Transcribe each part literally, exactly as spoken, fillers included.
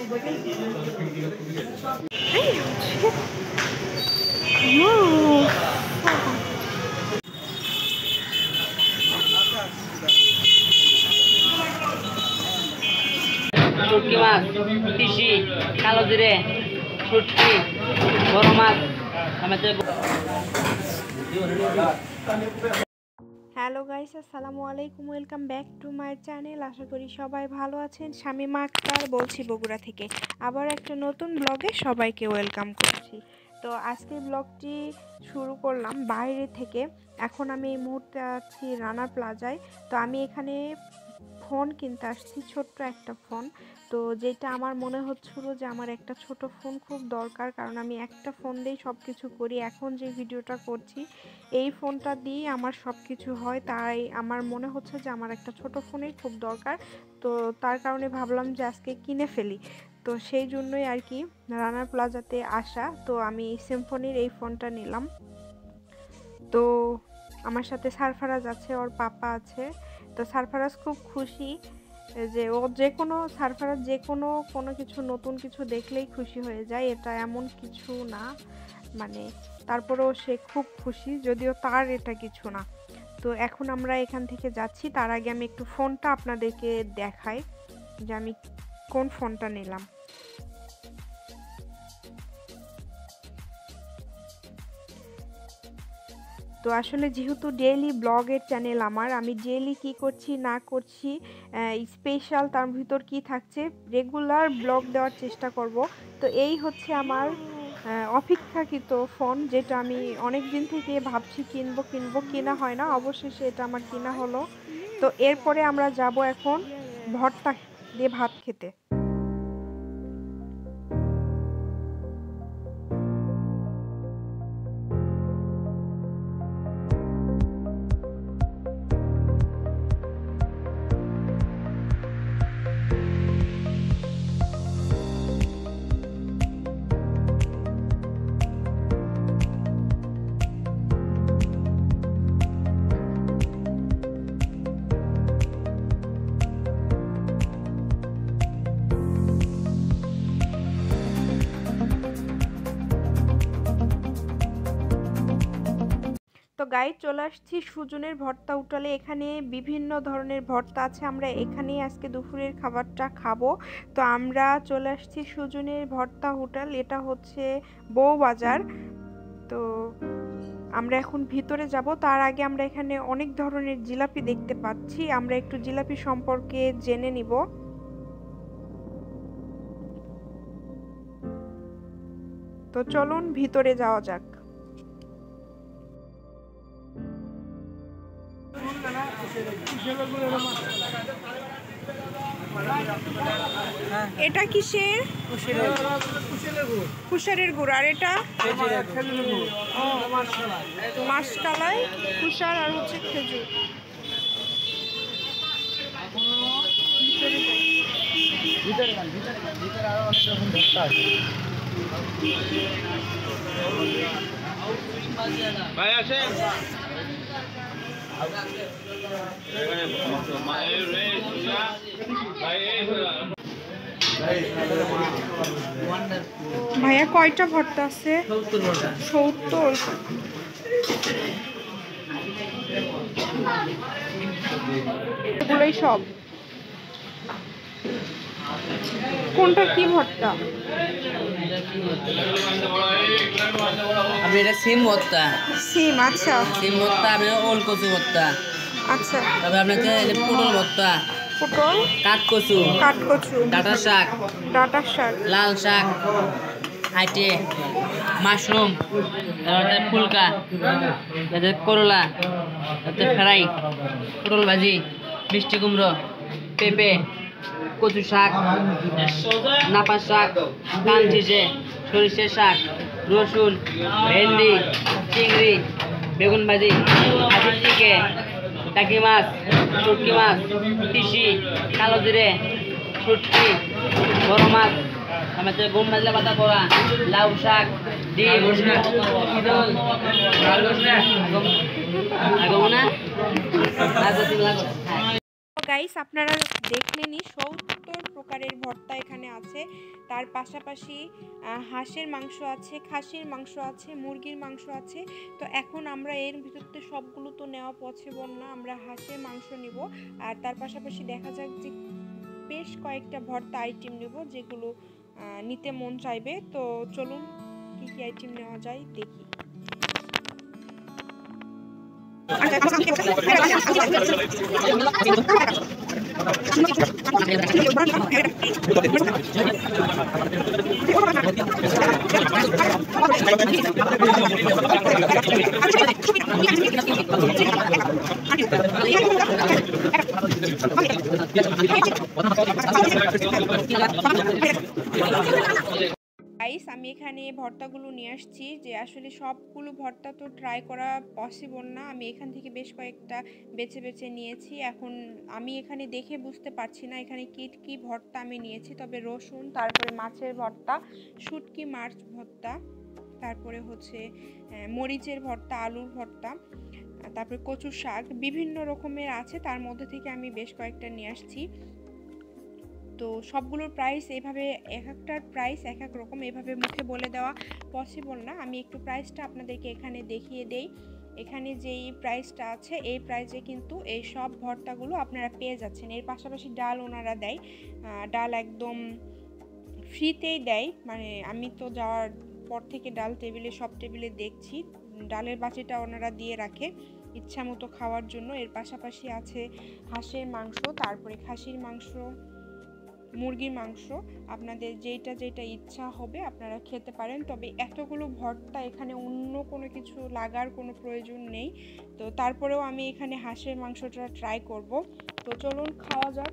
শুটকি মাছ, তিসি, কালো জিরে, শুটকি, বড় মাছ। হ্যালো গাইস, আসসালামু আলাইকুম, welcome back to my channel. আশা করি সবাই ভালো আছেন। শামিমা আক্তার বলছি বগুড়া থেকে। আবার একটা নতুন ব্লগে সবাইকে ওয়েলকাম করছি। তো আজকের ব্লগটি শুরু করলাম বাইরে থেকে। এখন আমি এই মুহূর্তে আছি রানা প্লাজায়। তো আমি এখানে ফোন কিনতে আসছি, ছোট্ট একটা ফোন। তো যেটা আমার মনে হচ্ছিল যে আমার একটা ছোট ফোন খুব দরকার, কারণ আমি একটা ফোন দিয়েই সব কিছু করি। এখন যে ভিডিওটা করছি এই ফোনটা দিয়ে আমার সব কিছু হয়, তাই আমার মনে হচ্ছে যে আমার একটা ছোট ফোনের খুব দরকার। তো তার কারণে ভাবলাম যে আজকে কিনে ফেলি। তো সেই জন্যই আর কি রানা প্লাজাতে আসা। তো আমি সিম্ফনির এই ফোনটা নিলাম। তো আমার সাথে সারফারাজ আছে, ওর পাপা আছে। তো সারফারাজ খুব খুশি যে ও যে কোনো সারফারাজ যে কোনো কোনো কিছু নতুন কিছু দেখলেই খুশি হয়ে যায়, এটা এমন কিছু না মানে, তারপরেও সে খুব খুশি, যদিও তার এটা কিছু না। তো এখন আমরা এখান থেকে যাচ্ছি। তার আগে আমি একটু ফোনটা আপনাদেরকে দেখাই যে আমি কোন ফোনটা নিলাম। তো আসলে যেহেতু ডেইলি ব্লগের চ্যানেল আমার, আমি ডেইলি কি করছি না করছি, স্পেশাল তার ভিতর কি থাকছে, রেগুলার ব্লগ দেওয়ার চেষ্টা করব। তো এই হচ্ছে আমার অপেক্ষাকৃত ফোন, যেটা আমি অনেক দিন থেকে ভাবছি কিনবো কিনবো কেনা হয় না, অবশেষে এটা আমার কেনা হলো। তো এরপরে আমরা যাব এখন ভর্তা দিয়ে ভাত খেতে। তো গাইড চলে আসছি সুজনের ভর্তা হোটেলে। এখানে বিভিন্ন ধরনের ভর্তা আছে, আমরা এখানেই আজকে দুপুরের খাবারটা খাবো। তো আমরা চলে আসছি সুজনের ভর্তা হোটেল, এটা হচ্ছে বউবাজার। তো আমরা এখন ভিতরে যাব। তার আগে আমরা এখানে অনেক ধরনের জিলাপি দেখতে পাচ্ছি, আমরা একটু জিলাপি সম্পর্কে জেনে নিব। তো চলুন ভিতরে যাওয়া যাক। এটা কিসের? কুশারের গুড়। আর এটা মাসকালাই, কুশার আর হচ্ছে খেজুর। ভাই আসেন। ভাইয়া কয়টা ভর্তা আছে? সত্তর। এগুলোই সব। কোনটা কি ভর্তা? আপনি এটা সিম ভর্তা। সিম, আচ্ছা। সিম ভর্তা, আপনি ওল কচু ভর্তা। আচ্ছা। তারপরে আপনার পটল ভর্তা, পটল, কাঠকচু, কাঠকচু, ডাঁটা শাক, ডাঁটা শাক, লাল শাক, আইটে মাশরুম, তারপরে ফুলকা, তারপরে করলা, তারপরে ফ্রাই, পটল ভাজি, মিষ্টি কুমড়ো, পেঁপে, কচু শাক, নাপা শাক, কানচিচে, সরিষার শাক, রসুন, ভেন্ডি, চিংড়ি, বেগুন ভাজি, হাতির টিকে, টাকি মাছ, শুটকি মাছ, তিসি, কালো জিরে, শুটকি, বড় মাছ, আমাদের গম ভাজলা পাতা পড়া, লাউ শাক, ডিম, ইদল, আগমনা, গাইস আপনারা দেখলেনই সত্তর প্রকারের ভর্তা এখানে আছে। তার পাশাপাশি হাঁসের মাংস আছে, খাসির মাংস আছে, মুরগির মাংস আছে। তো এখন আমরা এর ভিতরতে সবগুলো তো নেওয়া পসিবল না, আমরা হাঁসের মাংস নিব। আর তার পাশাপাশি দেখা যাক যে বেশ কয়েকটা ভর্তা আইটেম নেব যেগুলো নিতে মন চাইবে। তো চলুন কি কি আইটেম নেওয়া যায় দেখি। গাইস আমি এখানে ভর্তাগুলো নিয়ে আসছি, যে আসলে সবগুলো ভর্তা তো ট্রাই করা পসিবল না, আমি এখান থেকে বেশ কয়েকটা বেছে বেছে নিয়েছি। এখন আমি এখানে দেখে বুঝতে পারছি না এখানে কি কি ভর্তা আমি নিয়েছি, তবে রসুন, তারপরে মাছের ভর্তা, শুটকি মাছ ভর্তা, তারপরে হচ্ছে মরিচের ভর্তা, আলুর ভর্তা, তারপরে কচু শাক, বিভিন্ন রকমের আছে। তার মধ্যে থেকে আমি বেশ কয়েকটা নিয়ে আসছি। তো সবগুলোর প্রাইস এভাবে এক একটার প্রাইস এক এক রকম, এভাবে মুখে বলে দেওয়া পসিবল না। আমি একটু প্রাইসটা আপনাদেরকে এখানে দেখিয়ে দেই। এখানে যেই প্রাইসটা আছে এই প্রাইসে কিন্তু এই সব ভর্তাগুলো আপনারা পেয়ে যাচ্ছেন। এর পাশাপাশি ডাল ওনারা দেয়, ডাল একদম ফ্রিতেই দেয়। মানে আমি তো যাওয়ার পর থেকে ডাল টেবিলে সব টেবিলে দেখছি ডালের বাটিটা ওনারা দিয়ে রাখে ইচ্ছা মতো খাওয়ার জন্য। এর পাশাপাশি আছে হাঁসের মাংস, তারপরে খাসির মাংস, মুরগির মাংস, আপনাদের যেটা যেটা ইচ্ছা হবে আপনারা খেতে পারেন। তবে এতগুলো ভর্তা এখানে অন্য কোনো কিছু লাগার কোনো প্রয়োজন নেই। তো তারপরেও আমি এখানে হাঁসের মাংসটা ট্রাই করব। তো চলুন খাওয়া যাক।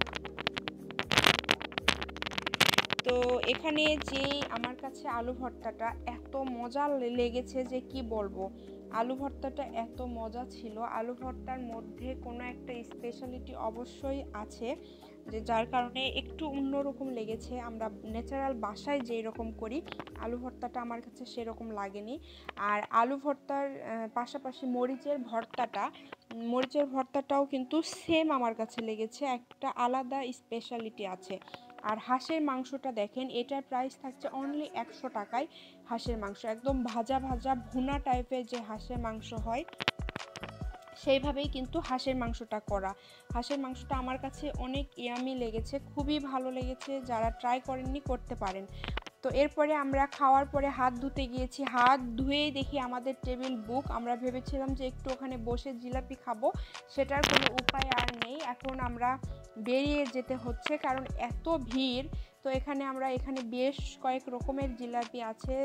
তো এখানে যে আমার কাছে আলু ভর্তাটা এত মজা লেগেছে যে কি বলবো, আলু ভর্তাটা এত মজা ছিল। আলু ভর্তার মধ্যে কোনো একটা স্পেশালিটি অবশ্যই আছে, যে যার কারণে একটু অন্যরকম লেগেছে। আমরা ন্যাচারাল বাসায় যেই রকম করি আলু ভর্তাটা আমার কাছে সেরকম লাগেনি। আর আলু ভর্তার পাশাপাশি মরিচের ভর্তাটা মরিচের ভর্তাটাও কিন্তু সেম আমার কাছে লেগেছে, একটা আলাদা স্পেশালিটি আছে। আর হাঁসের মাংসটা দেখেন, এটার প্রাইস থাকছে অনলি একশো টাকায়। হাঁসের মাংস একদম ভাজা ভাজা ভুনা টাইপের যে হাঁসের মাংস হয় সেইভাবেই কিন্তু হাঁসের মাংসটা করা। হাঁসের মাংসটা আমার কাছে অনেক ইয়ামি লেগেছে, খুবই ভালো লেগেছে। যারা ট্রাই করেননি করতে পারেন। তো এরপরে আমরা খাওয়ার পরে হাত ধুতে গিয়েছি, হাত ধুয়েই দেখি আমাদের টেবিল বুক। আমরা ভেবেছিলাম যে একটু ওখানে বসে জিলাপি খাবো, সেটার কোনো উপায় আর নেই। এখন আমরা বেরিয়ে যেতে হচ্ছে কারণ এত ভিড়। তো এখানে আমরা এখানে বেশ কয়েক রকমের জিলাপি আছে,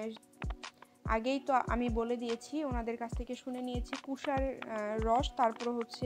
আগেই তো আমি বলে দিয়েছি, ওনাদের কাছ থেকে শুনে নিয়েছি। কুশার রস, তারপর হচ্ছে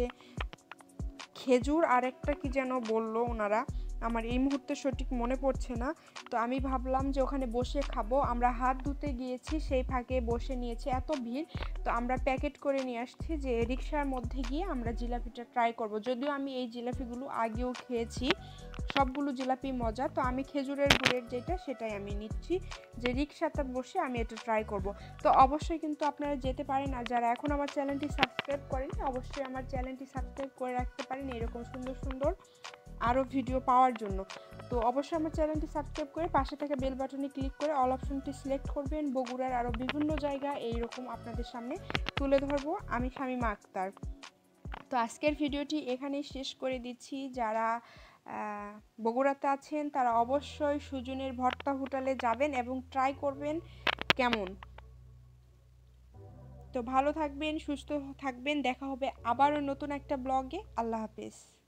খেজুর, আর একটা কি যেন বললো ওনারা, আমার এই মুহূর্তে সঠিক মনে পড়ছে না। তো আমি ভাবলাম যে ওখানে বসে খাবো, আমরা হাত ধুতে গিয়েছি সেই ফাঁকে বসে নিয়েছি, এত ভিড়। তো আমরা প্যাকেট করে নিয়ে আসছি যে রিক্সার মধ্যে গিয়ে আমরা জিলাপিটা ট্রাই করব। যদিও আমি এই জিলাপিগুলো আগেও খেয়েছি, সবগুলো জিলাপি মজা। তো আমি খেজুরের গুড়ের যেটা সেটাই আমি নিচ্ছি, যে রিক্সাতে বসে আমি এটা ট্রাই করব। তো অবশ্যই কিন্তু আপনারা যেতে পারেন, আর যারা এখন আমার চ্যানেলটি সাবস্ক্রাইব করেনি অবশ্যই আমার চ্যানেলটি সাবস্ক্রাইব করে রাখতে পারেন এরকম সুন্দর সুন্দর আরও ভিডিও পাওয়ার জন্য। তো অবশ্যই আমার চ্যানেলটি সাবস্ক্রাইব করে পাশে থাকা বেল বাটনে ক্লিক করে অল অপশনটি সিলেক্ট করবেন। বগুড়ার আরও বিভিন্ন জায়গা এইরকম আপনাদের সামনে তুলে ধরবো আমি শামীমা আক্তার। তো আজকের ভিডিওটি এখানেই শেষ করে দিচ্ছি। যারা বগুড়াতে আছেন তারা অবশ্যই সুজনের ভর্তা হোটেলে যাবেন এবং ট্রাই করবেন কেমন। তো ভালো থাকবেন, সুস্থ থাকবেন, দেখা হবে আবারও নতুন একটা ব্লগে। আল্লাহ হাফেজ।